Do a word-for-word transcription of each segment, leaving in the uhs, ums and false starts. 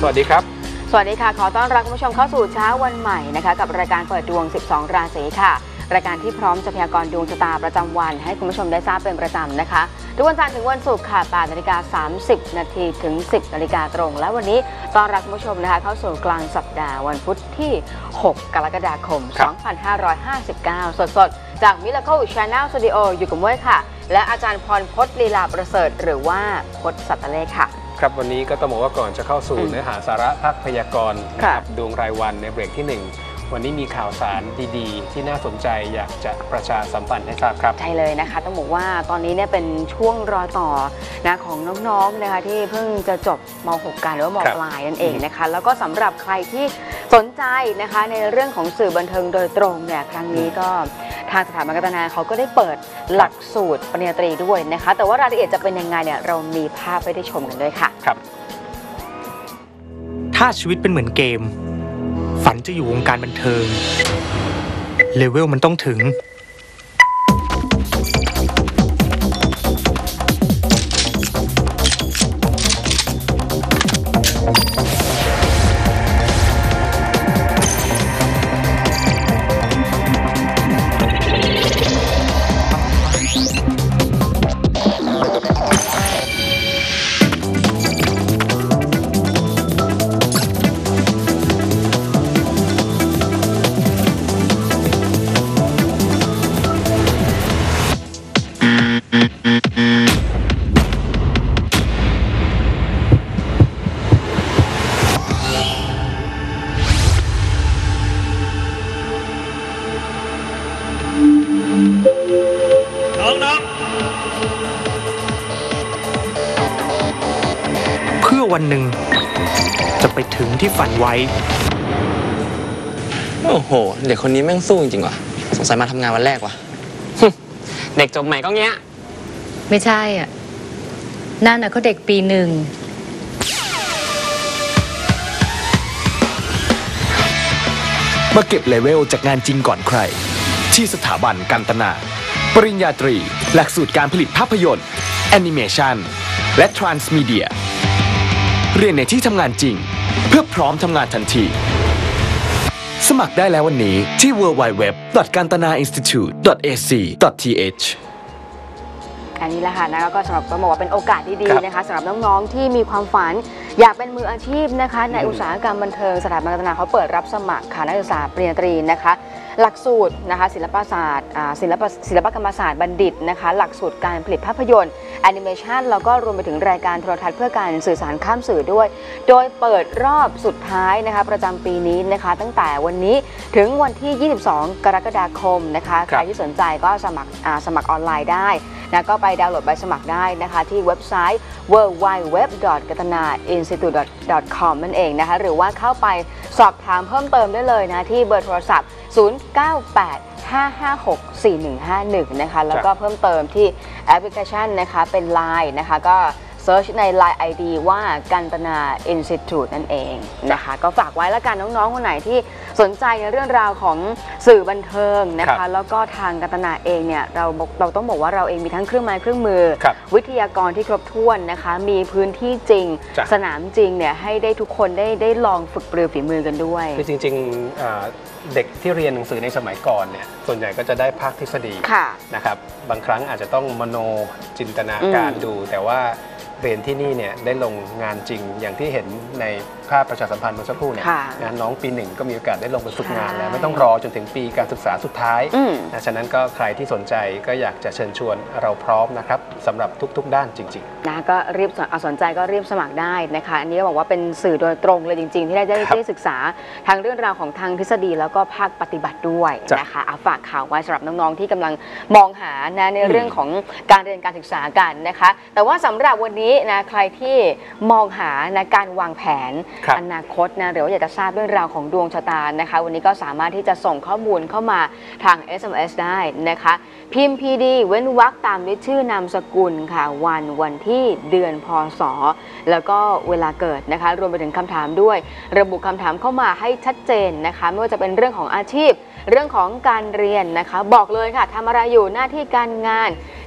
วัสดีครับสวัสดีค่ะขอต้อนรับคุณผู้ชมเข้าสู่เช้าวันใหม่นะคะกับรายการเปิดดวงสิบสองราศีค่ะรายการที่พร้อมจะพยากรณ์ดวงชะตาประจำวันให้คุณผู้ชมได้ทราบเป็นประจำนะคะทุกวันจันทร์ถึงวันศุกร์ค่ะแปดนาฬิกาสามสิบนาทีถึงสิบนาฬิกาตรงและวันนี้ต้อนรับคุณผู้ชมนะคะเข้าสู่กลางสัปดาห์วันพุธที่หกกรกฎาคมสองพันห้าร้อยห้าสิบเก้าสดๆจาก Miracle Channel Studio อยู่กับม้วยค่ะและอาจารย์พรพจน์ลีลาประเสริฐหรือว่าพจน์สัตเลขค่ะครับวันนี้ก็ต้องบอกว่าก่อนจะเข้าสู่เนื้อหาสาระภาคพยากรณ์ดวงรายวันในเบรกที่หนึ่งวันนี้มีข่าวสารดีๆที่น่าสนใจอยากจะประชาสัมพันธ์ให้ทราบครับใช่เลยนะคะต้องบอกว่าตอนนี้เนี่ยเป็นช่วงรอยต่อนะของน้องๆนะคะที่เพิ่งจะจบม หก กันหรือว่ามปลายนั่นเองนะคะแล้วก็สำหรับใครที่สนใจนะคะในเรื่องของสื่อบันเทิงโดยตรงเนี่ยครั้งนี้ก็ทางสถาบันการนาเขาก็ได้เปิดหลักสูตรปริญญาตรีด้วยนะคะแต่ว่ารายละเอียดจะเป็นยังไงเนี่ยเรามีภาพให้ได้ชมกันด้วยค่ะครับถ้าชีวิตเป็นเหมือนเกมฝันจะอยู่วงการบันเทิงเลเวลมันต้องถึงเพื่อวันหนึ่งจะไปถึงที่ฝันไว้โอ้โหเด็กคนนี้แม่งสู้จริงๆว่ะสงสัยมาทำงานวันแรกว่ะเด็กจบใหม่ก็เงี้ยไม่ใช่อ่ะนั่นน่ะเขาเด็กปีหนึ่งมาเก็บเลเวลจากงานจริงก่อนใครที่สถาบันกันตนาปริญญาตรีหลักสูตรการผลิตภาพยนตร์แอนิเมชันและทรานส์มีเดียเรียนในที่ทำงานจริงเพื่อพร้อมทำงานทันทีสมัครได้แล้ววันนี้ที่ ดับเบิลยู ดับเบิลยู ดับเบิลยู ดอท กันตนา อินสติทูต ดอท เอ ซี ดอท ที เอชอันนี้แหละค่ะนะก็สำหรับต้องบอกว่าเป็นโอกาสดีๆนะคะสำหรับน้องๆที่มีความฝันอยากเป็นมืออาชีพนะคะในอุตสาหกรรมบันเทิงสถาบันการนาเขาเปิดรับสมัครค่ะนักศึกษาปริญญาตรีนะคะหลักสูตรนะคะศิลปศาสตร์ศิลปศิลปกรรมศาสตร์บัณฑิตนะคะหลักสูตรการผลิตภาพยนตร์แอนิเมชันแล้วก็รวมไปถึงรายการโทรทัศน์เพื่อการสื่อสารข้ามสื่อด้วยโดยเปิดรอบสุดท้ายนะคะประจำปีนี้นะคะตั้งแต่วันนี้ถึงวันที่ยี่สิบสองกรกฎาคมนะคะใครที่สนใจก็สมัครสมัครออนไลน์ได้นะก็ไปดาวน์โหลดใบสมัครได้นะคะที่เว็บไซต์ ดับเบิลยู ดับเบิลยู ดับเบิลยู ดอท กันตนา อินสติทูต ดอท คอม นั่นเองนะคะหรือว่าเข้าไปสอบถามเพิ่มเติมได้เลยนะที่เบอร์โทรศัพท์ศูนย์ เก้า แปด ห้า ห้า หก สี่ หนึ่ง ห้า หนึ่งนะคะแล้วก็เพิ่มเติมที่แอปพลิเคชันนะคะเป็น ไลน์ นะคะก็เซิร์ชใน ไลน์ ไอ ดี ว่ากันตนา อินสติทูต นั่นเองนะคะก็ฝากไว้แล้วกันน้องๆคนไหนที่สนใจในเรื่องราวของสื่อบันเทิงนะคะแล้วก็ทางกันตนาเองเนี่ยเราเราต้องบอกว่าเราเองมีทั้งเครื่องไม้เครื่องมือวิทยากรที่ครบถ้วนนะคะมีพื้นที่จริงสนามจริงเนี่ยให้ได้ทุกคนได้ได้ลองฝึกปรือฝีมือกันด้วยคือจริงๆเด็กที่เรียนหนังสือในสมัยก่อนเนี่ยส่วนใหญ่ก็จะได้ภาคทฤษฎีนะครับบางครั้งอาจจะต้องมโนจินตนาการดูแต่ว่าเรียนที่นี่เนี่ยได้ลงงานจริงอย่างที่เห็นในภาพประชาสัมพันธ์เมื่อสักครู่เนี่ยน้องปีหนึ่งก็มีโอกาสได้ลงไปฝึกงานแล้วไม่ต้องรอจนถึงปีการศึกษาสุดท้ายนะฉะนั้นก็ใครที่สนใจก็อยากจะเชิญชวนเราพร้อมนะครับสำหรับทุกๆด้านจริงๆนะก็รีบสนใจก็รีบสมัครได้นะคะอันนี้ก็บอกว่าเป็นสื่อโดยตรงเลยจริงๆที่ได้ได้ศึกษาทางเรื่องราวของทางทฤษฎีแล้วก็ภาคปฏิบัติด้วยนะคะเอาฝากข่าวไว้สำหรับน้องๆที่กำลังมองหานะในเรื่องของการเรียนการศึกษากันนะคะแต่ว่าสำหรับวันนี้นะใครที่มองหานะการวางแผนอนาคตนะหรือว่าอยากจะทราบเรื่องราวของดวงชะตานะคะวันนี้ก็สามารถที่จะส่งข้อมูลเข้ามาทาง เอส เอ็ม เอส ได้นะคะพิมพ์ พี ดี เว้นวรรคตามด้วยชื่อนามสกุลค่ะวันวันที่เดือนพศแล้วก็เวลาเกิดนะคะรวมไปถึงคำถามด้วยระบุคำถามเข้ามาให้ชัดเจนนะคะไม่ว่าจะเป็นเรื่องของอาชีพเรื่องของการเรียนนะคะบอกเลยค่ะทำอะไรอยู่หน้าที่การงาน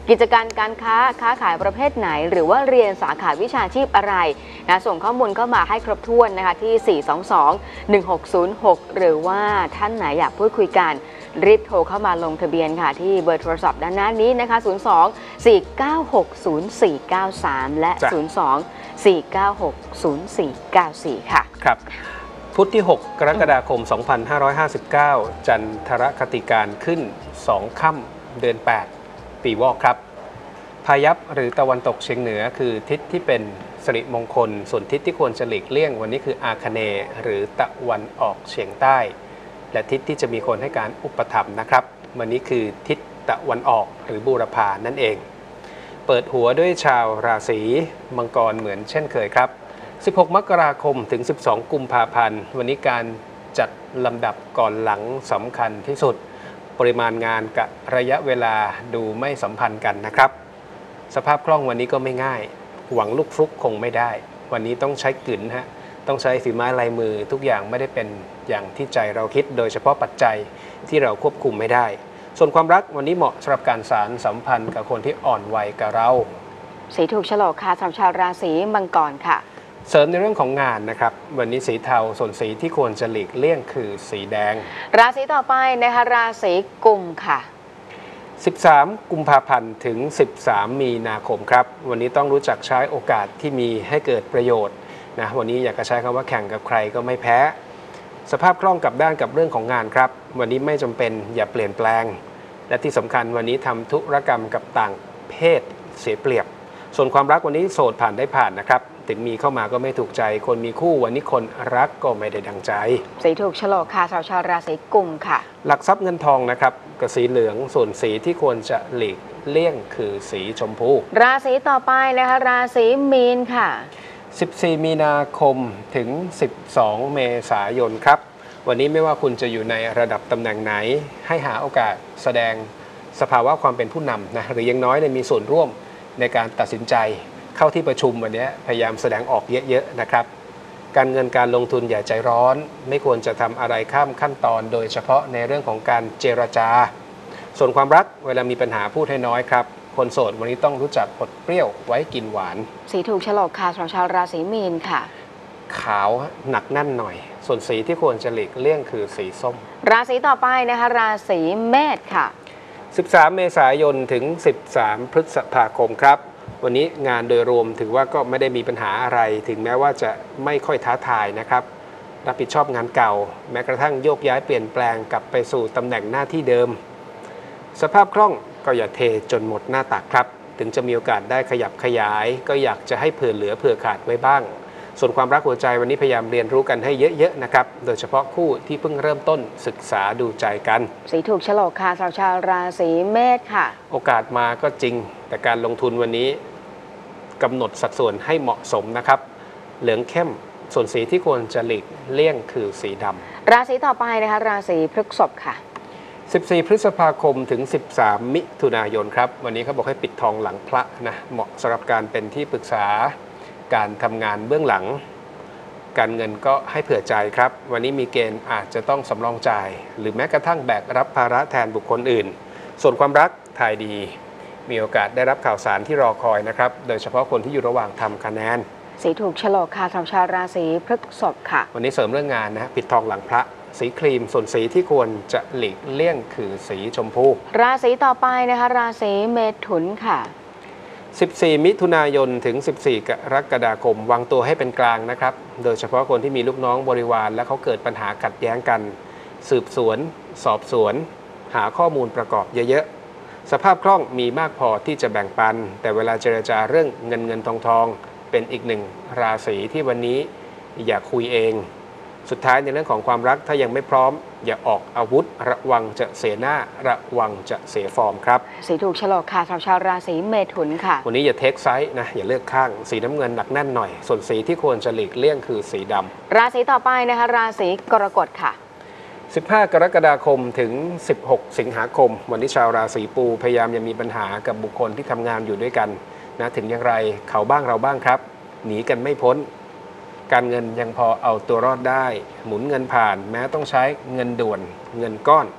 กิจการการค้าค้าขายประเภทไหนหรือว่าเรียนสาขาวิชาชีพอะไรนะส่งข้อมูลเข้ามาให้ครบถ้วนนะคะที่สี่ สอง สอง หนึ่ง หก ศูนย์ หกหรือว่าท่านไหนอยากพูดคุยกันรีบโทรเข้ามาลงทะเบียนค่ะที่เบอร์โทรศัพท์ด้านหน้านี้นะคะ ศูนย์ สอง สี่ เก้า หก ศูนย์ สี่ เก้า สาม และ ศูนย์ สอง สี่ เก้า หก ศูนย์ สี่ เก้า สี่ ค่ะครับพุธที่ หก กรกฎาคม สองพันห้าร้อยห้าสิบเก้า จันทรคติการขึ้น สอง ค่ำเดือน แปด ปีวอกครับพายัพหรือตะวันตกเฉียงเหนือคือทิศที่เป็นสิริมงคลส่วนทิศที่ควรจะหลีกเลี่ยงวันนี้คืออาคเนย์หรือตะวันออกเฉียงใต้และทิศที่จะมีคนให้การอุปถัมภ์นะครับวันนี้คือทิศตะวันออกหรือบูรพานั่นเองเปิดหัวด้วยชาวราศีมังกรเหมือนเช่นเคยครับสิบหก มกราคมถึง สิบสอง กุมภาพันธ์วันนี้การจัดลำดับก่อนหลังสำคัญที่สุดปริมาณงานกับระยะเวลาดูไม่สัมพันธ์กันนะครับสภาพคล่องวันนี้ก็ไม่ง่ายหวังลูกฟลุกคงไม่ได้วันนี้ต้องใช้กึ๋นฮะต้องใช้ฝีไม้ลายมือทุกอย่างไม่ได้เป็นอย่างที่ใจเราคิดโดยเฉพาะปัจจัยที่เราควบคุมไม่ได้ส่วนความรักวันนี้เหมาะสำหรับการสานสัมพันธ์กับคนที่อ่อนวัยกับเราสีถูกโฉลกค่ะสำหรับชาวราศีมังกรค่ะเสริมในเรื่องของงานนะครับวันนี้สีเทาส่วนสีที่ควรจะหลีกเลี่ยงคือสีแดงราศีต่อไปนะคะราศีกุมค่ะสิบสาม กุมภาพันธ์ถึงสิบสาม มีนาคมครับวันนี้ต้องรู้จักใช้โอกาสที่มีให้เกิดประโยชน์นะวันนี้อยากจะใช้คำว่าแข่งกับใครก็ไม่แพ้สภาพคล่องกับด้านกับเรื่องของงานครับวันนี้ไม่จำเป็นอย่าเปลี่ยนแปลงและที่สำคัญวันนี้ทำธุรกรรมกับต่างเพศเสียเปรียบส่วนความรักวันนี้โสดผ่านได้ผ่านนะครับถึงมีเข้ามาก็ไม่ถูกใจคนมีคู่วันนี้คนรักก็ไม่ได้ดังใจสีถูกโฉลกค่ะชาวชาวราศีกุมค่ะหลักทรัพย์เงินทองนะครับกับสีเหลืองส่วนสีที่ควรจะหลีกเลี่ยงคือสีชมพูราศีต่อไปนะคะราศีมีนค่ะสิบสี่ มีนาคมถึงสิบสอง เมษายนครับวันนี้ไม่ว่าคุณจะอยู่ในระดับตำแหน่งไหนให้หาโอกาสแสดงสภาวะความเป็นผู้นำนะหรือยังน้อยมีส่วนร่วมในการตัดสินใจเข้าที่ประชุมวันนี้พยายามแสดงออกเยอะๆนะครับการเงินการลงทุนอย่าใจร้อนไม่ควรจะทำอะไรข้ามขั้นตอนโดยเฉพาะในเรื่องของการเจรจาส่วนความรักเวลามีปัญหาพูดให้น้อยครับคนโสดวันนี้ต้องรู้จักอดเปรี้ยวไว้กินหวานสีถูกโฉลกค่ะสำหรับชาวราศีมีนค่ะขาวหนักแน่นหน่อยส่วนสีที่ควรจะหลีกเลี่ยงคือสีส้มราศีต่อไปนะคะราศีเมษค่ะสิบสาม เมษายนถึงสิบสาม พฤษภาคมครับวันนี้งานโดยรวมถือว่าก็ไม่ได้มีปัญหาอะไรถึงแม้ว่าจะไม่ค่อยท้าทายนะครับรับผิดชอบงานเก่าแม้กระทั่งโยกย้ายเปลี่ยนแปลงกลับไปสู่ตำแหน่งหน้าที่เดิมสภาพคล่องก็อย่าเทจนหมดหน้าตักครับถึงจะมีโอกาสได้ขยับขยายก็อยากจะให้เผื่อเหลือเผื่อขาดไว้บ้างส่วนความรักหัวใจวันนี้พยายามเรียนรู้กันให้เยอะๆนะครับโดยเฉพาะคู่ที่เพิ่งเริ่มต้นศึกษาดูใจกันสีถูกโฉลกค่ะสำหรับชาวราศีเมษค่ะโอกาสมาก็จริงแต่การลงทุนวันนี้กำหนดสัดส่วนให้เหมาะสมนะครับเหลืองเข้มส่วนสีที่ควรจะหลีกเลี่ยงคือสีดำราศีต่อไปนะคะราศีพฤษภค่ะสิบสี่ พฤษภาคมถึงสิบสาม มิถุนายนครับวันนี้เขาบอกให้ปิดทองหลังพระนะเหมาะสำหรับการเป็นที่ปรึกษาการทำงานเบื้องหลังการเงินก็ให้เผื่อใจครับวันนี้มีเกณฑ์อาจจะต้องสำรองจ่ายหรือแม้กระทั่งแบกรับภาระแทนบุคคลอื่นส่วนความรักทายดีมีโอกาสได้รับข่าวสารที่รอคอยนะครับโดยเฉพาะคนที่อยู่ระหว่างทำคะแนนสีถูกโฉลกค่ะสำหรับชาวราศีพฤษภค่ะวันนี้เสริมเรื่องงานนะปิดทองหลังพระสีครีมส่วนสีที่ควรจะหลีกเลี่ยงคือสีชมพูราศีต่อไปนะคะราศีเมถุนค่ะสิบสี่ มิถุนายนถึงสิบสี่ กรกฎาคมวางตัวให้เป็นกลางนะครับโดยเฉพาะคนที่มีลูกน้องบริวารและเขาเกิดปัญหาขัดแย้งกันสืบสวนสอบสวนหาข้อมูลประกอบเยอะๆสภาพคล่องมีมากพอที่จะแบ่งปันแต่เวลาเจรจาเรื่องเงินเงินทองทองเป็นอีกหนึ่งราศีที่วันนี้อย่าคุยเองสุดท้ายในเรื่องของความรักถ้ายังไม่พร้อมอย่าออกอาวุธระวังจะเสียหน้าระวังจะเสียฟอร์มครับสีถูกโฉลกค่ะสำหรับชาวราศีเมถุนค่ะวันนี้อย่าเทคไซส์นะอย่าเลือกข้างสีน้ำเงินหนักแน่นหน่อยส่วนสีที่ควรจะหลีกเลี่ยงคือสีดำราศีต่อไปนะคะราศีกรกฎค่ะสิบห้า กรกฎาคมถึงสิบหก สิงหาคมวันนี้ชาวราศีปูพยายามอย่ามีปัญหากับบุคคลที่ทำงานอยู่ด้วยกันนะถึงอย่างไรเขาบ้างเราบ้างครับหนีกันไม่พ้นการเงินยังพอเอาตัวรอดได้หมุนเงินผ่านแม้ต้องใช้เงินด่วนเงินก้อน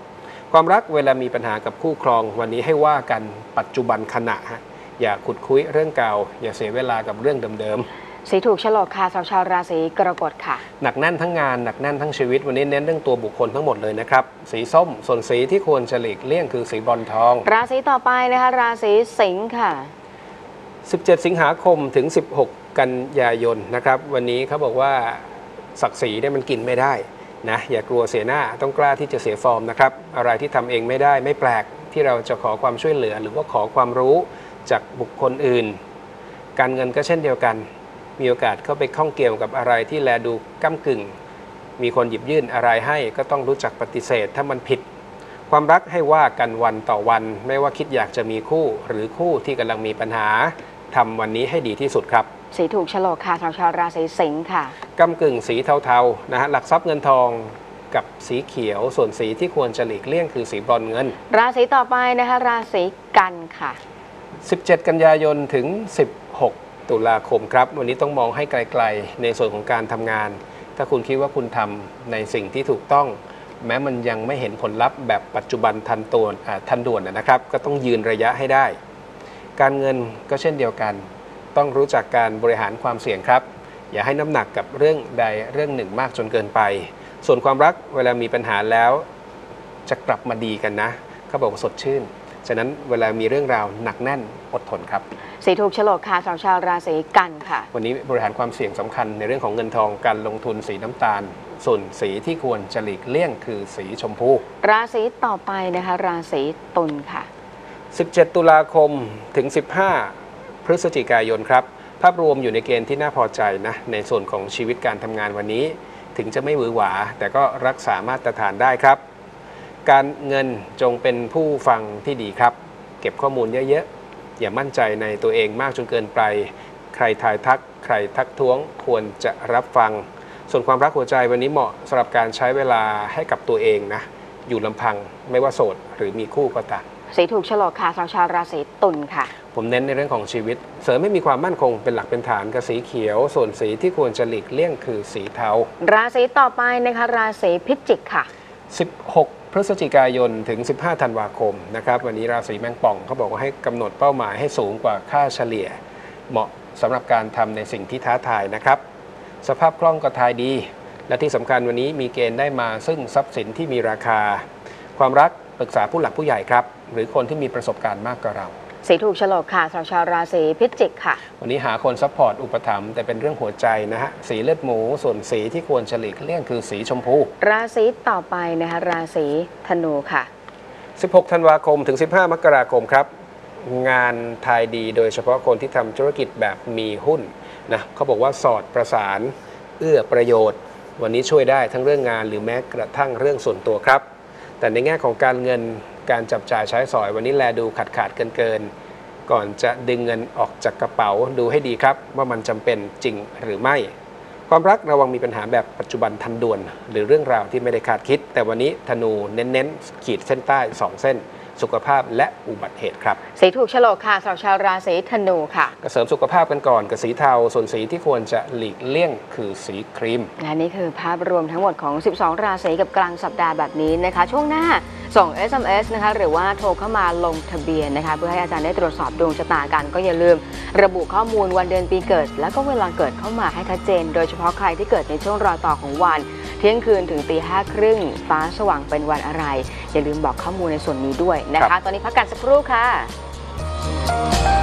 ความรักเวลามีปัญหากับคู่ครองวันนี้ให้ว่ากันปัจจุบันขณะฮะอย่าขุดคุยเรื่องเก่าอย่าเสียเวลากับเรื่องเดิมๆสีถูกฉลกค่ะสาวชาวราศีกรกฎค่ะหนักแน่นทั้งงานหนักแน่นทั้งชีวิตวันนี้เน้นเรื่องตัวบุคคลทั้งหมดเลยนะครับสีส้มส่วนสีที่ควรจะหลีกเลี่ยงคือสีบรอนทองราศีต่อไปนะคะราศีสิงค์ค่ะสิบเจ็ดสิงหาคมถึงสิบหกกันยายนนะครับวันนี้เขาบอกว่าศักดิ์ศรีเนี่ยมันกินไม่ได้นะอย่ากลัวเสียหน้าต้องกล้าที่จะเสียฟอร์มนะครับอะไรที่ทำเองไม่ได้ไม่แปลกที่เราจะขอความช่วยเหลือหรือว่าขอความรู้จากบุคคลอื่นการเงินก็เช่นเดียวกันมีโอกาสเข้าไปข้องเกี่ยวกับอะไรที่แลดูก้ำกึ่งมีคนหยิบยื่นอะไรให้ก็ต้องรู้จักปฏิเสธถ้ามันผิดความรักให้ว่ากันวันต่อวันไม่ว่าคิดอยากจะมีคู่หรือคู่ที่กำลังมีปัญหาทำวันนี้ให้ดีที่สุดครับสีถูกฉลกค่ะชาวชาวราศีสิงค์ค่ะกำกึ่งสีเทาๆนะฮะหลักทรัพย์เงินทองกับสีเขียวส่วนสีที่ควรจะหลีกเลี่ยงคือสีบรอนซ์เงินราศีต่อไปนะคะราศีกันค่ะสิบเจ็ดกันยายนถึงสิบหกตุลาคมครับวันนี้ต้องมองให้ไกลๆในส่วนของการทำงานถ้าคุณคิดว่าคุณทำในสิ่งที่ถูกต้องแม้มันยังไม่เห็นผลลัพธ์แบบปัจจุบันทันตัวทันด่วนนะครับก็ต้องยืนระยะให้ได้การเงินก็เช่นเดียวกันต้องรู้จักการบริหารความเสี่ยงครับอย่าให้น้ำหนักกับเรื่องใดเรื่องหนึ่งมากจนเกินไปส่วนความรักเวลามีปัญหาแล้วจะกลับมาดีกันนะเขาบอกว่าสดชื่นฉะนั้นเวลามีเรื่องราวหนักแน่นอดทนครับสีถูกฉลกค่ะชาวชาวราศีกันค่ะวันนี้บริหารความเสี่ยงสำคัญในเรื่องของเงินทองการลงทุนสีน้ำตาลส่วนสีที่ควรจะหลีกเลี่ยงคือสีชมพูราศีต่อไปนะคะราศีตุลค่ะสิบเจ็ดตุลาคมถึงสิบห้าพฤศจิกายนครับภาพรวมอยู่ในเกณฑ์ที่น่าพอใจนะในส่วนของชีวิตการทำงานวันนี้ถึงจะไม่หวือหวาแต่ก็รักษามาตรฐานได้ครับการเงินจงเป็นผู้ฟังที่ดีครับเก็บข้อมูลเยอะๆอย่ามั่นใจในตัวเองมากจนเกินไปใครทายทักใครทักท้วงควรจะรับฟังส่วนความรักหัวใจวันนี้เหมาะสำหรับการใช้เวลาให้กับตัวเองนะอยู่ลำพังไม่ว่าโสดหรือมีคู่ก็ตามสีถูกฉลกค่ะชาวชาวราศีตุลค่ะผมเน้นในเรื่องของชีวิตเสริมไม่มีความมั่นคงเป็นหลักเป็นฐานกับสีเขียวส่วนสีที่ควรจะหลีกเลี่ยงคือสีเทาราศีต่อไปนะคะราศีพิจิกค่ะสิบหกพฤศจิกายนถึงสิบห้าธันวาคมนะครับวันนี้ราศีแมงป่องเขาบอกว่าให้กำหนดเป้าหมายให้สูงกว่าค่าเฉลี่ยเหมาะสำหรับการทำในสิ่งที่ท้าทายนะครับสภาพคล่องก็ทายดีและที่สำคัญวันนี้มีเกณฑ์ได้มาซึ่งทรัพย์สินที่มีราคาความรักปรึกษาผู้หลักผู้ใหญ่ครับหรือคนที่มีประสบการณ์มากกว่าเราสีถูกฉลกค่ะชาวชาวราศีพิจิกค่ะวันนี้หาคนซัพพอร์ตอุปถัมภ์แต่เป็นเรื่องหัวใจนะฮะสีเลือดหมูส่วนสีที่ควรฉลีกเลี่ยงคือสีชมพูราศีต่อไปนะคะราศีธนูค่ะสิบหกธันวาคมถึงสิบห้ามกราคมครับงานทายดีโดยเฉพาะคนที่ทำธุรกิจแบบมีหุ้นนะเขาบอกว่าสอดประสานเอื้อประโยชน์วันนี้ช่วยได้ทั้งเรื่องงานหรือแม้กระทั่งเรื่องส่วนตัวครับแต่ในแง่ของการเงินการจับจ่ายใช้สอยวันนี้แลดูขาดขาดเกินเกินก่อนจะดึงเงินออกจากกระเป๋าดูให้ดีครับว่ามันจำเป็นจริงหรือไม่ความรักระวังมีปัญหาแบบปัจจุบันทันด่วนหรือเรื่องราวที่ไม่ได้คาดคิดแต่วันนี้ธนูเน้นๆขีดเส้นใต้สองเส้นสุขภาพและอุบัติเหตุครับสีถูกฉลกค่ะชาวชาวราศีธนูค่ะเสริมสุขภาพกันก่อนกับสีเทาส่วนสีที่ควรจะหลีกเลี่ยงคือสีครีมและนี่คือภาพรวมทั้งหมดของสิบสองราศีกับกลางสัปดาห์แบบนี้นะคะช่วงหน้าส่ง เอส เอ็ม เอส นะคะหรือว่าโทรเข้ามาลงทะเบียนนะคะเพื่อให้อาจารย์ได้ตรวจสอบดวงชะตากันก็อย่าลืมระบุข้อมูลวันเดือนปีเกิดและก็เวลาเกิดเข้ามาให้ชัดเจนโดยเฉพาะใครที่เกิดในช่วงรอยต่อของวันเที่ยงคืนถึงตีห้าครึ่งฟ้าสว่างเป็นวันอะไรอย่าลืมบอกข้อมูลในส่วนนี้ด้วยนะคะตอนนี้พักกันสักครู่ค่ะ